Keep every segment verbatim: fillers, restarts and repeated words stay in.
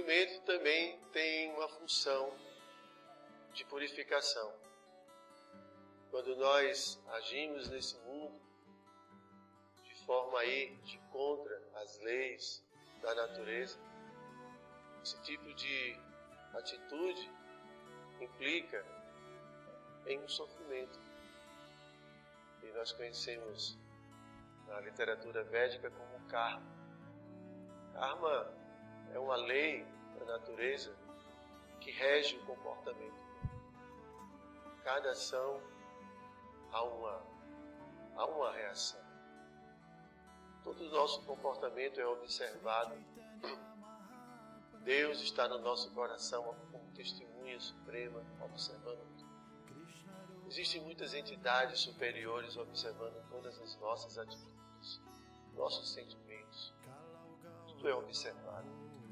sofrimento também tem uma função de purificação. Quando nós agimos nesse mundo de forma a ir de contra as leis da natureza, esse tipo de atitude implica em um sofrimento. E nós conhecemos na literatura védica como karma. Karma é uma lei da natureza que rege o comportamento. Cada ação há uma, há uma reação. Todo o nosso comportamento é observado. Deus está no nosso coração como testemunha suprema, observando tudo. Existem muitas entidades superiores observando todas as nossas atitudes, nossos sentimentos. Tudo é observado.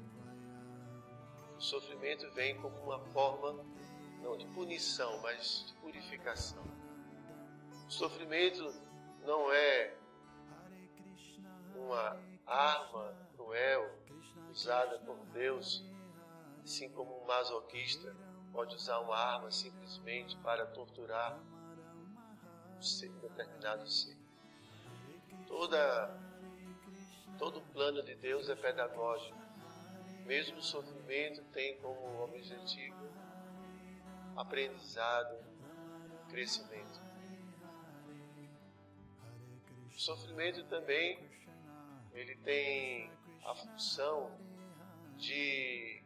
O sofrimento vem como uma forma, não de punição, mas de purificação. O sofrimento não é uma arma cruel usada por Deus, assim como um masoquista pode usar uma arma simplesmente para torturar um ser, um determinado ser. Toda, todo o plano de Deus é pedagógico. Mesmo o sofrimento tem como objetivo aprendizado, crescimento. O sofrimento também ele tem a função de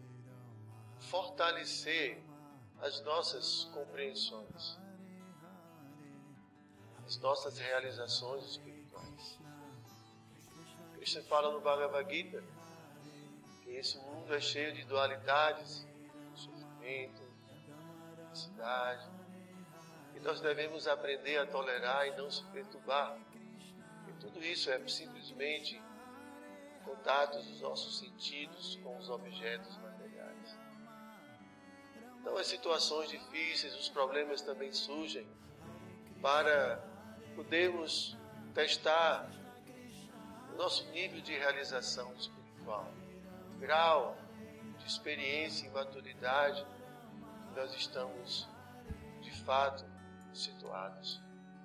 fortalecer as nossas compreensões, as nossas realizações espirituais. Krishna fala no Bhagavad Gita que esse mundo é cheio de dualidades, sofrimento, felicidade, e nós devemos aprender a tolerar e não se perturbar. E tudo isso é simplesmente contatos dos nossos sentidos com os objetos materiais. Então as situações difíceis, os problemas também surgem para podermos testar o nosso nível de realização espiritual, o grau de experiência e maturidade que nós estamos de fato situados.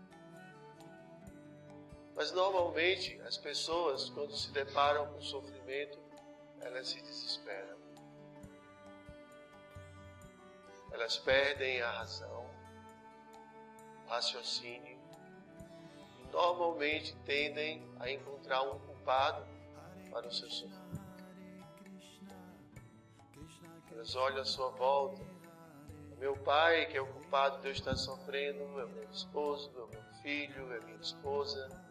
Mas normalmente as pessoas, quando se deparam com sofrimento, elas se desesperam. Elas perdem a razão, o raciocínio, e normalmente tendem a encontrar um culpado para o seu sofrimento. Elas olham à sua volta. O meu pai, que é o culpado de eu estar sofrendo, é o meu esposo, é o meu filho, é a minha esposa.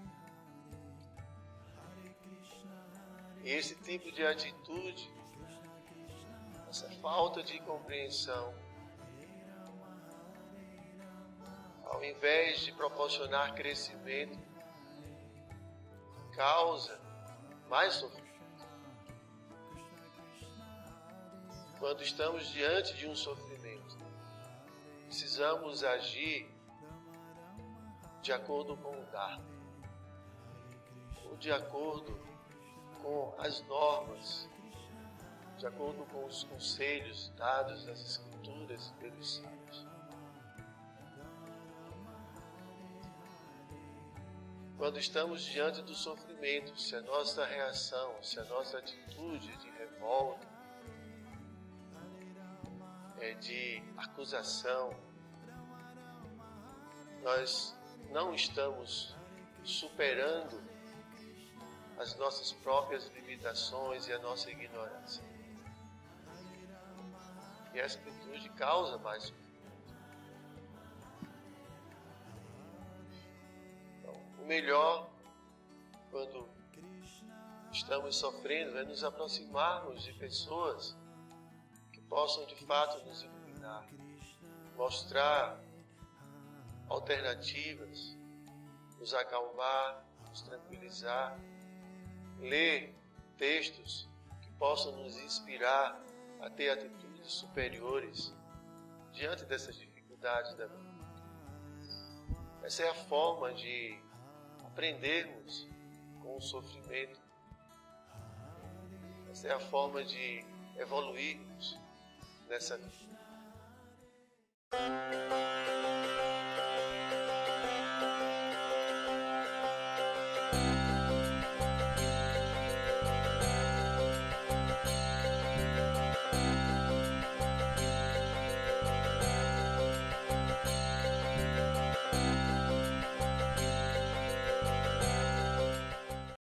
E esse tipo de atitude, essa falta de compreensão, ao invés de proporcionar crescimento, causa mais sofrimento. Quando estamos diante de um sofrimento, precisamos agir de acordo com o Dharma, ou de acordo com as normas, de acordo com os conselhos dados nas Escrituras pelos sábios. Quando estamos diante do sofrimento, se a nossa reação, se a nossa atitude de revolta, é de acusação, nós não estamos superando as nossas próprias limitações e a nossa ignorância. E essa atitude causa mais sofrimento. Então, o melhor, quando estamos sofrendo, é nos aproximarmos de pessoas que possam de fato nos iluminar, mostrar alternativas, nos acalmar, nos tranquilizar, ler textos que possam nos inspirar a ter atitudes superiores diante dessas dificuldades da vida. Essa é a forma de aprendermos com o sofrimento. Essa é a forma de evoluirmos nessa vida. Thank